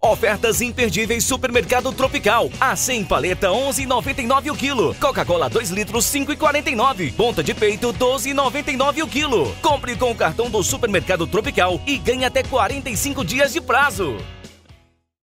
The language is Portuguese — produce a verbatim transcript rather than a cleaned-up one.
Ofertas imperdíveis Supermercado Tropical. A cem paleta onze e noventa e nove o quilo. Coca-Cola dois litros cinco e quarenta e nove. Ponta de peito doze e noventa e nove o quilo. Compre com o cartão do Supermercado Tropical e ganhe até quarenta e cinco dias de prazo.